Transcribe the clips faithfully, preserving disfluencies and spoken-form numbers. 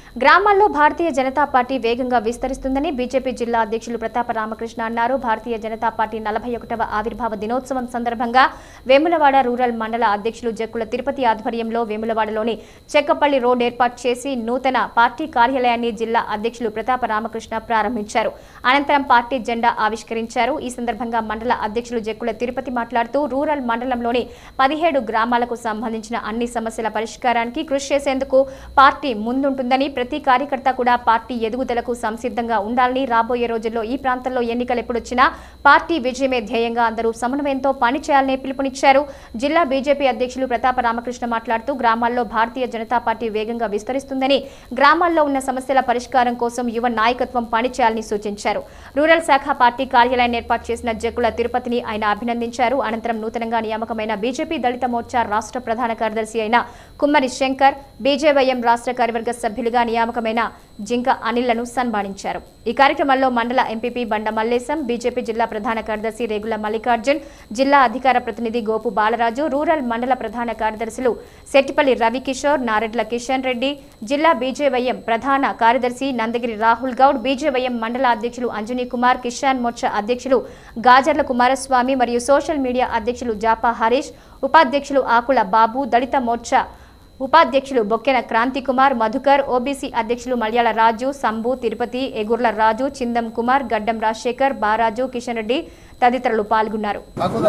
గ్రామాల్లో భారతీయ జనతా పార్టీ వేగంగా విస్తరిస్తుందని బీజేపీ జిల్లా అధ్యక్షులు ప్రతాప రామకృష్ణ అన్నారు. భారతీయ జనతా పార్టీ నలభై ఒకటవ ఆవిర్భావ దినోత్సవం సందర్భంగా వేములవాడ రూరల్ మండల అధ్యక్షులు జక్కుల తిరుపతి ఆధ్వర్యంలో వేములవాడలోని చెక్కపల్లి రోడ్ ఏర్పాటు చేసి నూతన పార్టీ కార్యాలయాన్ని జిల్లా అధ్యక్షులు ప్రతాప రామకృష్ణ ప్రారంభించారు. అనంతరం పార్టీ జెండా ఆవిష్కరించారు. ఈ సందర్భంగా మండల అధ్యక్షులు జక్కుల తిరుపతి మాట్లాడుతూ రూరల్ మండలంలోని పదిహేడు గ్రామాలకు సంబంధించిన అన్ని సమస్యల పరిష్కారానికి కృషి చేసేందుకు పార్టీ ముందుంటుందని, ప్రతి కార్యకర్త కూడా పార్టీ ఎదుగుదలకు సంసిద్ధంగా ఉండాలని, రాబోయే రోజుల్లో ఈ ప్రాంతంలో ఎన్నికలు ఎప్పుడొచ్చినా పార్టీ విజయమే ధ్యేయంగా అందరూ సమన్వయంతో పనిచేయాలని పిలుపునిచ్చారు. జిల్లా బీజేపీ అధ్యక్షులు ప్రతాప రామకృష్ణ మాట్లాడుతూ గ్రామాల్లో భారతీయ జనతా పార్టీ వేగంగా విస్తరిస్తుందని, గ్రామాల్లో ఉన్న సమస్యల పరిష్కారం కోసం యువ నాయకత్వం పనిచేయాలని సూచించారు. రూరల్ శాఖ పార్టీ కార్యాలయాన్ని ఏర్పాటు చేసిన జక్కుల తిరుపతిని ఆయన అభినందించారు. అనంతరం నూతనంగా నియామకమైన బీజేపీ దళిత మోర్చా రాష్ట్ర ప్రధాన కార్యదర్శి అయిన కుమ్మరి శంకర్, బీజేవైఎం రాష్ట్ర కార్యవర్గ సభ్యులుగా నియామకమైన జింక అనిల్లను సన్మానించారు. ఈ కార్యక్రమంలో మండల ఎంపీపీ బండ మల్లేశం, బీజేపీ జిల్లా ప్రధాన కార్యదర్శి రేగుల మల్లికార్జున్, జిల్లా అధికార ప్రతినిధి గోపు బాలరాజు, రూరల్ మండల ప్రధాన కార్యదర్శులు సెట్టిపల్లి రవికిషోర్, నారెడ్ల కిషన్ రెడ్డి, జిల్లా బీజేవైఎం ప్రధాన కార్యదర్శి నందగిరి రాహుల్ గౌడ్, బీజేవైఎం మండల అధ్యక్షులు అంజనీ కుమార్, కిషాన్ మోర్చా అధ్యక్షులు గాజర్ల కుమారస్వామి మరియు సోషల్ మీడియా అధ్యక్షులు జాపా హరీష్, ఉపాధ్యక్షులు ఆకుల బాబు, దళిత మోర్చా ఉపాధ్యక్షులు బొక్కెన క్రాంతి కుమార్, మధుకర్, ఓబీసీ అధ్యక్షులు మల్యాల రాజు, సంబు, తిరుపతి, ఎగుర్ల రాజు, చిందం కుమార్, గడ్డం రాజశేఖర్, బారాజు, కిషన్ రెడ్డి తదితరులు పాల్గొన్నారు.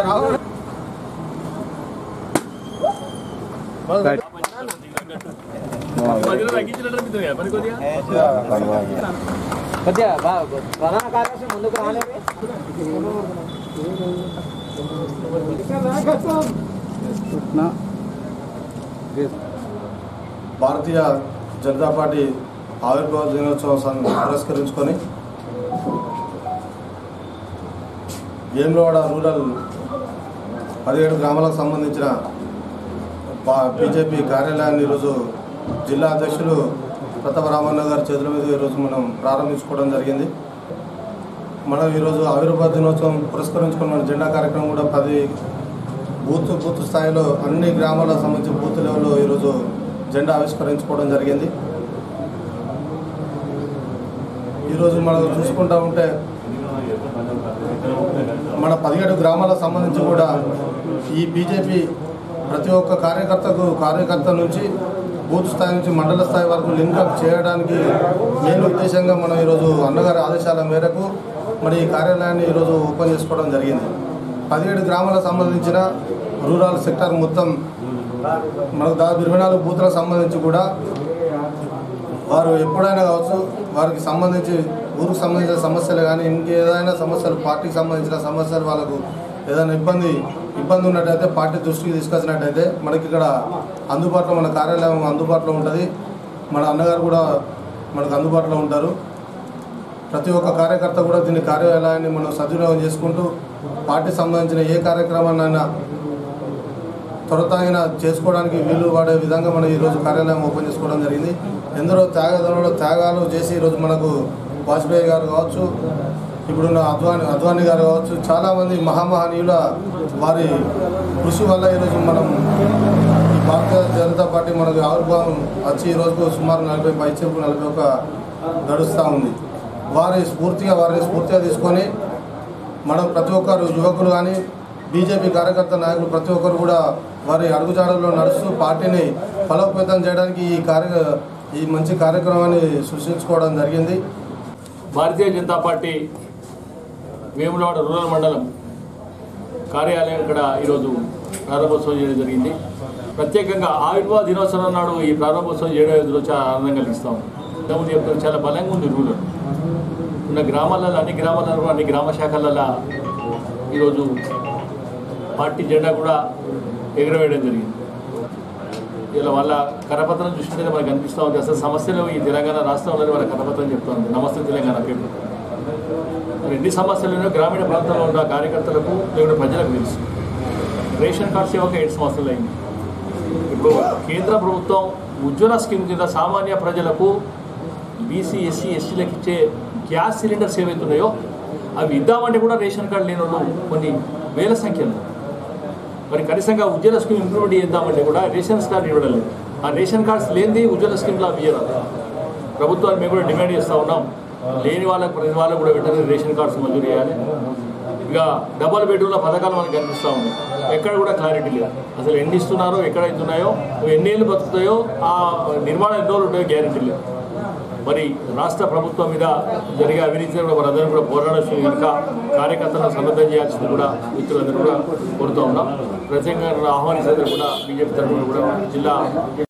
భారతీయ జనతా పార్టీ ఆవిర్భావ దినోత్సవం పురస్కరించుకొని వేములవాడ రూరల్ పదిహేడు గ్రామాలకు సంబంధించిన బీజేపీ కార్యాలయాన్ని ఈరోజు జిల్లా అధ్యక్షులు ప్రతాప రామన్న గారి చేతుల మీద ఈరోజు మనం ప్రారంభించుకోవడం జరిగింది. మనం ఈరోజు ఆవిర్భావ దినోత్సవం పురస్కరించుకున్న మన జెండా కార్యక్రమం కూడా పది బూత్ బూత్ స్థాయిలో అన్ని గ్రామాలకు సంబంధించిన బూత్ లెవెల్లో ఈరోజు జెండా ఆవిష్కరించుకోవడం జరిగింది. ఈరోజు మనం చూసుకుంటూ ఉంటే మన పదిహేడు గ్రామాలకు సంబంధించి కూడా ఈ బీజేపీ ప్రతి ఒక్క కార్యకర్తకు కార్యకర్త నుంచి బూత్ స్థాయి నుంచి మండల స్థాయి వరకు లింకప్ చేయడానికి మెయిన్ ఉద్దేశంగా మనం ఈరోజు అన్నగారి ఆదేశాల మేరకు మరి ఈ కార్యాలయాన్ని ఈరోజు ఓపెన్ చేసుకోవడం జరిగింది. పదిహేడు గ్రామాలకు సంబంధించిన రూరల్ సెక్టర్ మొత్తం మనకు దాదాపు ఇరవై నాలుగు బూత్లకు సంబంధించి కూడా వారు ఎప్పుడైనా కావచ్చు వారికి సంబంధించి ఊరికి సంబంధించిన సమస్యలు కానీ ఇంకేదైనా సమస్యలు పార్టీకి సంబంధించిన సమస్యలు వాళ్ళకు ఏదైనా ఇబ్బంది ఇబ్బంది ఉన్నట్టయితే పార్టీ దృష్టికి తీసుకొచ్చినట్టయితే మనకి ఇక్కడ అందుబాటులో మన కార్యాలయం అందుబాటులో ఉంటుంది. మన అన్నగారు కూడా మనకు అందుబాటులో ఉంటారు. ప్రతి ఒక్క కార్యకర్త కూడా దీని కార్యాలయాన్ని మనం సద్వినియోగం చేసుకుంటూ పార్టీ సంబంధించిన ఏ కార్యక్రమాన్నైనా త్వరతగిన చేసుకోవడానికి వీలు పడే విధంగా మనం ఈరోజు కార్యాలయం ఓపెన్ చేసుకోవడం జరిగింది. ఎందరో త్యాగదనులు త్యాగాలు చేసి ఈరోజు మనకు వాజ్పేయి గారు కావచ్చు, ఇప్పుడున్న అద్వాని అద్వాని గారు కావచ్చు, చాలామంది మహామహనీయుల వారి కృషి వల్ల ఈరోజు మనం ఈ భారతీయ జనతా పార్టీ మనకు ఆవిర్భావం వచ్చి ఈరోజు సుమారు నలభై పైచేపు నలభై ఒక గడుస్తూ ఉంది. వారి స్ఫూర్తిగా వారిని స్ఫూర్తిగా తీసుకొని మనం ప్రతి ఒక్కరు యువకులు కానీ బీజేపీ కార్యకర్త నాయకులు ప్రతి ఒక్కరు కూడా వారి అడుగుజాడల్లో నడుస్తూ పార్టీని బలోపేతం చేయడానికి ఈ కార్య ఈ మంచి కార్యక్రమాన్ని సృష్టించుకోవడం జరిగింది. భారతీయ జనతా పార్టీ వేములవాడ రూరల్ మండలం కార్యాలయం ఇక్కడ ఈరోజు ప్రారంభోత్సవం చేయడం జరిగింది. ప్రత్యేకంగా ఆవిర్భావ దినోత్సవం నాడు ఈ ప్రారంభోత్సవం చేయడం చాలా ఆనందం కలిగిస్తాం. ఇంతకుముందు చెప్తారు చాలా బలంగా ఉంది రూరల్ ఉన్న గ్రామాలలో అన్ని గ్రామాలలో అన్ని గ్రామ శాఖలలో ఈరోజు పార్టీ జెండా కూడా ఎగురవేయడం జరిగింది. ఇలా వాళ్ళ కరపత్రం చూస్తుంటే మనకు అనిపిస్తూ ఉంది అసలు సమస్యలు ఈ తెలంగాణ రాష్ట్రంలోనే వాళ్ళ కరపత్రం చెప్తా ఉంది. నమస్తే తెలంగాణ పేరు మరి ఎన్ని సమస్యలు గ్రామీణ ప్రాంతంలో ఉన్న కార్యకర్తలకు లేకుంటే ప్రజలకు తెలుసు. రేషన్ కార్డు సేవకు ఏడు సంవత్సరాలు అయింది. ఇప్పుడు కేంద్ర ప్రభుత్వం ఉజ్వల స్కీమ్ కింద సామాన్య ప్రజలకు బీసీ ఎస్సీ ఎస్టీలకు ఇచ్చే గ్యాస్ సిలిండర్స్ ఏవైతున్నాయో అవి ఇద్దామంటే కూడా రేషన్ కార్డు లేని వాళ్ళు కొన్ని వేల సంఖ్యలో మరి కనీసంగా ఉజ్వల స్కీమ్ ఇంప్లిమెంట్ చేద్దామంటే కూడా రేషన్ కార్డు ఇవ్వడం లేదు. ఆ రేషన్ కార్డ్స్ లేనిది ఉజ్వల స్కీమ్లో అవి ఇవ్వడం. ప్రభుత్వాన్ని మేము కూడా డిమాండ్ చేస్తూ ఉన్నాం, లేని వాళ్ళకి ప్రతి వాళ్ళకు కూడా వెంటనే రేషన్ కార్డ్స్ మంజూరు చేయాలి. ఇక డబల్ బెడ్రూమ్ల పథకాలు మనకు కనిపిస్తూ ఉన్నాయి, ఎక్కడ కూడా క్లారిటీ లేదు. అసలు ఎన్ని ఇస్తున్నారో, ఎక్కడ అవుతున్నాయో, ఎన్ని ఏళ్ళు బతుకుతాయో, ఆ నిర్మాణం ఎన్ని రోజులు ఉంటాయో గ్యారెంటీ లేదు. మరి రాష్ట్ర ప్రభుత్వం మీద జరిగే అవినీతిని కూడా మనందరం కూడా పోరాడాల్సిన ఇంకా కార్యకర్తలను సన్నద్ధం చేయాల్సింది కూడా మిత్రులందరూ కూడా కోరుతూ ఉన్నాం. ప్రత్యేకంగా ఆహ్వానించేందుకు కూడా బీజేపీ తరఫున కూడా జిల్లా